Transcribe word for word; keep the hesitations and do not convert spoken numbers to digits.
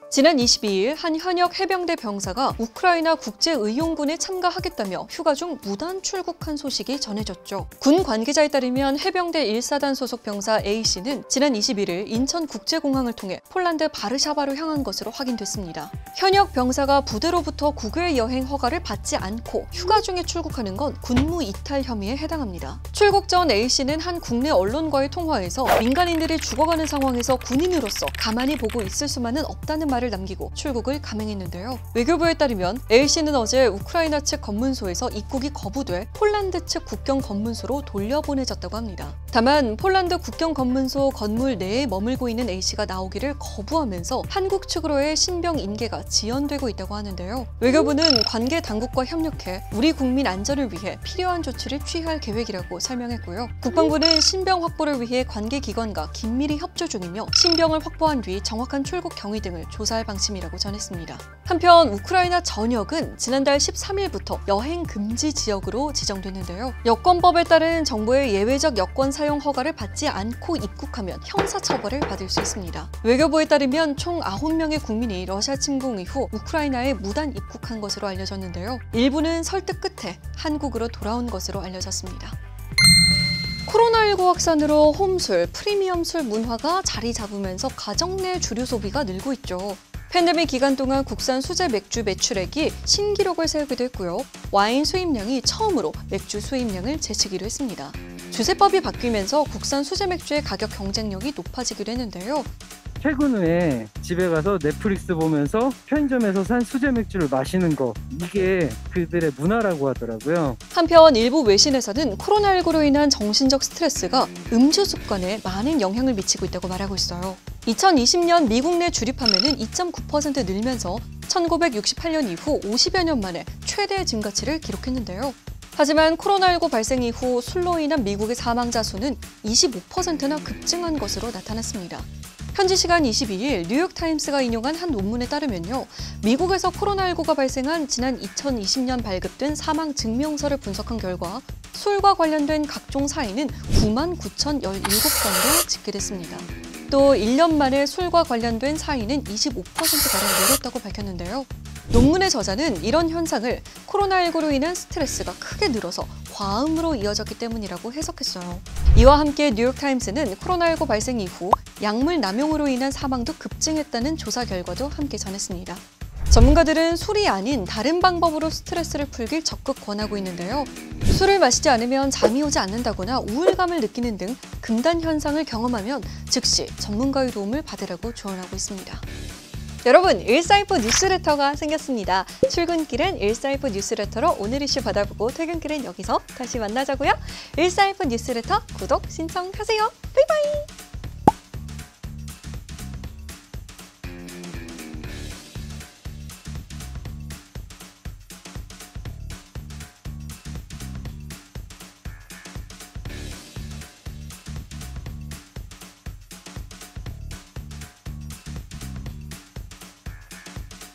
지난 이십이일 한 현역 해병대 병사가 우크라이나 국제의용군에 참가하겠다며 휴가 중 무단 출국한 소식이 전해졌죠. 군 관계자에 따르면 해병대 일 사단 소속 병사 A씨는 지난 이십일일 인천국제공항을 통해 폴란드 바르샤바로 향한 것으로 확인됐습니다. 현역 병사가 부대로부터 국외 여행 허가를 받지 않고 휴가 중에 출국하는 건 군무 이탈 혐의에 해당합니다. 출국 전 A씨는 한 국내 언론과의 통화에서 민간인들이 죽어가는 상황에서 군인으로서 가만히 보고 있을 수만은 없다는 말을 남기고 출국을 감행했는데요. 외교부에 따르면 A씨는 어제 우크라이나 측 검문소에서 입국이 거부돼 폴란드 측 국경 검문소로 돌려보내졌다고 합니다. 다만 폴란드 국경 검문소 건물 내에 머물고 있는 A씨가 나오기를 거부하면서 한국 측으로의 신병 인계가 지연되고 있다고 하는데요. 외교부는 관계 당국과 협력해 우리 국민 안전을 위해 필요한 조치를 취할 계획이라고 설명했고요. 국방부는 신병 확보를 위해 관계기관과 긴밀히 협조 중이며 신병을 확보한 뒤 정확한 출국 경위 등을 조사할 방침이라고 전했습니다. 한편 우크라이나 전역은 지난달 십삼일부터 여행 금지 지역으로 지정됐는데요. 여권법에 따른 정부의 예외적 여권 사용 허가를 받지 않고 입국하면 형사처벌을 받을 수 있습니다. 외교부에 따르면 총 아홉 명의 국민이 러시아 침공 이후 우크라이나에 무단 입국한 것으로 알려졌는데요. 일부는 설득 끝에 한국으로 돌아온 것으로 알려졌습니다. 코로나십구 확산으로 홈술, 프리미엄 술 문화가 자리 잡으면서 가정 내 주류 소비가 늘고 있죠. 팬데믹 기간 동안 국산 수제 맥주 매출액이 신기록을 세우기도 했고요. 와인 수입량이 처음으로 맥주 수입량을 제치기로 했습니다. 주세법이 바뀌면서 국산 수제 맥주의 가격 경쟁력이 높아지기도 했는데요. 퇴근 후에 집에 가서 넷플릭스 보면서 편의점에서 산 수제 맥주를 마시는 거, 이게 그들의 문화라고 하더라고요. 한편 일부 외신에서는 코로나십구로 인한 정신적 스트레스가 음주 습관에 많은 영향을 미치고 있다고 말하고 있어요. 이천이십년 미국 내 주류 판매는 이 점 구 퍼센트 늘면서 천구백육십팔년 이후 오십여 년 만에 최대 증가치를 기록했는데요. 하지만 코로나십구 발생 이후 술로 인한 미국의 사망자 수는 이십오 퍼센트나 급증한 것으로 나타났습니다. 현지 시간 이십이일 뉴욕타임스가 인용한 한 논문에 따르면요. 미국에서 코로나십구가 발생한 지난 이천이십년 발급된 사망 증명서를 분석한 결과 술과 관련된 각종 사인은 구만 구천십칠 건도 집계됐습니다. 또 일 년 만에 술과 관련된 사인은 이십오 퍼센트가량 늘었다고 밝혔는데요. 논문의 저자는 이런 현상을 코로나십구로 인한 스트레스가 크게 늘어서 과음으로 이어졌기 때문이라고 해석했어요. 이와 함께 뉴욕타임스는 코로나십구 발생 이후 약물 남용으로 인한 사망도 급증했다는 조사 결과도 함께 전했습니다. 전문가들은 술이 아닌 다른 방법으로 스트레스를 풀길 적극 권하고 있는데요. 술을 마시지 않으면 잠이 오지 않는다거나 우울감을 느끼는 등 금단 현상을 경험하면 즉시 전문가의 도움을 받으라고 조언하고 있습니다. 여러분, 일사이프 뉴스레터가 생겼습니다. 출근길엔 일사이프 뉴스레터로 오늘 이슈 받아보고 퇴근길엔 여기서 다시 만나자고요. 일사이프 뉴스레터 구독 신청하세요. 바이바이!